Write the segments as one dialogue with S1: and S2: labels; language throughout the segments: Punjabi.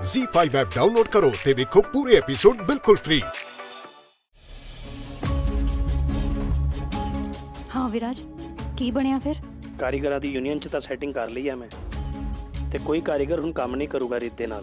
S1: ZEE5 ऐप डाउनलोड करो ते देखो पूरे एपिसोड बिल्कुल फ्री।
S2: हाँ विराज, की बनया फिर?
S3: ਕਾਰੀਗਰਾਂ ਦੀ ਯੂਨੀਅਨ 'ਚ ਤਾਂ ਸੈਟਿੰਗ ਕਰ ਲਈ ਆ ਮੈਂ ਤੇ ਕੋਈ ਕਾਰੀਗਰ ਹੁਣ ਕੰਮ ਨਹੀਂ ਕਰੂਗਾ ਰੀਤ ਦੇ ਨਾਲ।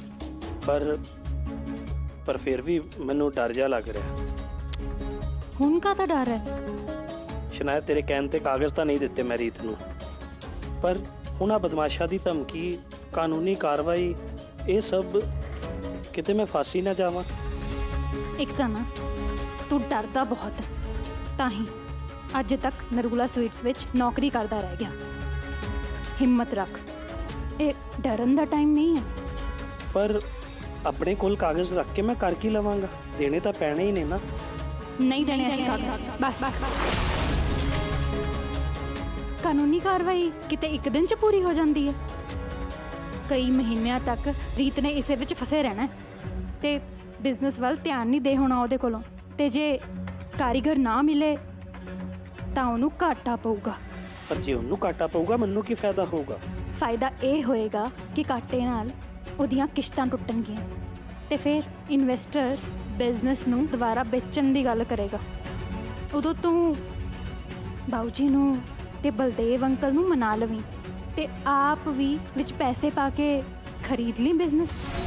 S3: ਪਰ ਫਿਰ ਵੀ ਮੈਨੂੰ ਡਰ ਜਿਹਾ ਲੱਗ ਰਿਹਾ।
S2: ਹੁਣ ਕਾਹਦਾ ਡਰ ਹੈ?
S3: ਸ਼ਾਇਦ ਤੇਰੇ ਕਹਿਣ ਤੇ ਕਾਗਜ਼ ਤਾਂ ਨਹੀਂ ਦਿੱਤੇ ਮੈਂ ਰੀਤ ਨੂੰ, ਪਰ ਉਹਨਾਂ ਬਦਮਾਸ਼ਾਂ ਦੀ ਧਮਕੀ, ਕਾਨੂੰਨੀ ਕਾਰਵਾਈ, ਇਹ ਸਭ ਕਿਤੇ ਮੈਂ ਫਾਸੀ ਨਾ ਜਾਵਾਂ।
S2: ਇੱਕ ਤਾਂ ਨਾ ਤੂੰ ਡਰਦਾ ਬਹੁਤ ਹੈ, ਤਾਂ ਹੀ ਅੱਜ ਤੱਕ ਨਰੂਲਾ ਸਵੀਟਸ ਵਿੱਚ ਨੌਕਰੀ ਕਰਦਾ ਰਹਿ ਗਿਆ। ਹਿੰਮਤ ਰੱਖ, ਇਹ ਡਰਨ ਦਾ ਟਾਈਮ ਨਹੀਂ ਹੈ।
S3: ਪਰ ਆਪਣੇ ਕੋਲ ਕਾਗਜ਼ ਰੱਖ ਕੇ ਮੈਂ ਕਰ ਕੀ ਲਵਾਂਗਾ? ਦੇਣੇ ਤਾਂ ਪੈਣੇ ਹੀ ਨੇ ਨਾ।
S2: ਨਹੀਂ ਦੇਣੇ ਅਸੀਂ ਕਾਗਜ਼, ਬਸ। ਕਾਨੂੰਨੀ ਕਾਰਵਾਈ ਕਿਤੇ ਇੱਕ ਦਿਨ 'ਚ ਪੂਰੀ ਹੋ ਜਾਂਦੀ ਹੈ। ਕਈ ਮਹੀਨਿਆਂ ਤੱਕ ਰੀਤ ਨੇ ਇਸੇ ਵਿੱਚ ਫਸੇ ਰਹਿਣਾ ਤੇ ਬਿਜ਼ਨਸ ਵੱਲ ਧਿਆਨ ਨਹੀਂ ਦੇ ਹੋਣਾ ਉਹਦੇ ਕੋਲੋਂ। ਤੇ ਜੇ ਕਾਰੀਗਰ ਨਾ ਮਿਲੇ ਤਾਂ ਉਹਨੂੰ ਘਾਟਾ ਪਊਗਾ।
S3: ਪਰ ਜੇ ਉਹਨੂੰ ਘਾਟਾ ਪਊਗਾ ਮੈਨੂੰ ਕੀ ਫਾਇਦਾ ਹੋਊਗਾ?
S2: ਫਾਇਦਾ ਇਹ ਹੋਏਗਾ ਕਿ ਘਾਟੇ ਨਾਲ ਉਹਦੀਆਂ ਕਿਸ਼ਤਾਂ ਟੁੱਟਣਗੀਆਂ ਤੇ ਫਿਰ ਇਨਵੈਸਟਰ ਬਿਜ਼ਨਸ ਨੂੰ ਦੁਬਾਰਾ ਵੇਚਣ ਦੀ ਗੱਲ ਕਰੇਗਾ। ਉਦੋਂ ਤੂੰ ਬਾਊ ਜੀ ਨੂੰ ਤੇ ਬਲਦੇਵ ਅੰਕਲ ਨੂੰ ਮਨਾ ਲਵੀਂ ਤੇ ਆਪ ਵੀ ਵਿੱਚ ਪੈਸੇ ਪਾ ਕੇ ਖਰੀਦ ਲਈ ਬਿਜ਼ਨਸ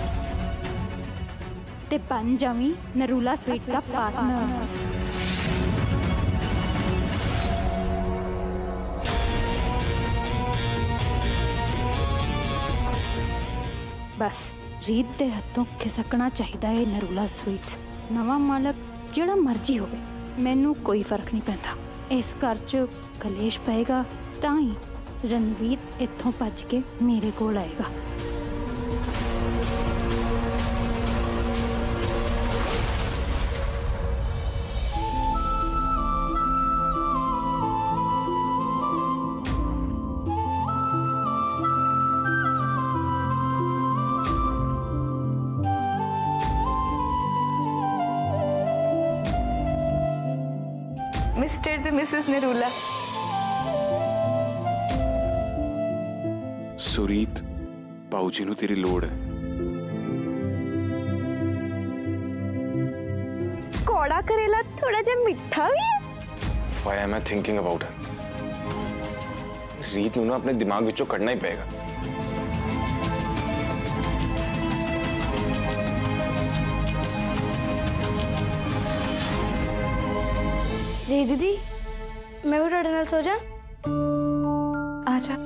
S2: ਤੇ ਬਣ ਜਾਵੀਂ ਨਰੂਲਾ ਸਵੀਟਸ ਦਾ ਪਾਰਟਨਰ। बस रीत के हथों खिसकना चाहिए है नरूला स्वीट्स। नवा मालक जिहड़ा मर्जी होवे, मैनू कोई फर्क नहीं पैंदा। इस घर च कलेश पएगा तां ही रणवीर इत्थों भज के मेरे कोल आएगा।
S4: मिस्टर ते मिसेस नरूला।
S5: सुरीत, बाऊजी नू तेरी लोड़ है।
S4: कौड़ा करेला थोड़ा जा मिठा भी है।
S5: Why am I thinking about her? रीत नू ना अपने दिमाग विचों कढ़ना ही पड़ेगा।
S6: जी दीदी, मैं भी ਤੁਹਾਡੇ ਨਾਲ ਸੋ ਜਾ।
S4: आजा।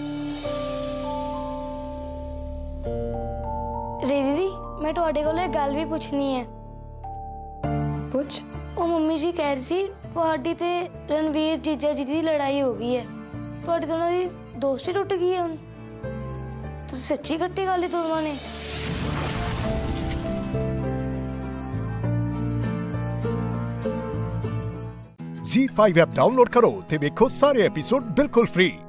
S6: रे दीदी, मैं ਤੁਹਾਡੇ ਕੋਲ ਇੱਕ ਗੱਲ ਵੀ ਪੁੱਛਣੀ ਹੈ।
S4: पूछ।
S6: ਉਹ ਮੰਮੀ ਜੀ ਕਹਿ ਰਹੀ ਸੀ ਤੁਹਾਡੀ ਤੇ ਰਣਵੀਰ ਜੀਜਾ ਜੀ ਦੀ ਲੜਾਈ ਹੋ ਗਈ ਹੈ। ਤੁਹਾਡੀ ਦੋਨਾਂ ਦੀ ਦੋਸਤੀ ਟੁੱਟ ਗਈ ਹੈ ਹੁਣ। ਤੁਸੀਂ ਸੱਚੀ ਕੱਟੀ ਗੱਲ ਹੀ ਦੋਵਾਂ ਨੇ?
S1: ZEE5 ऐप डाउनलोड करो ते देखो सारे एपिसोड बिल्कुल फ्री।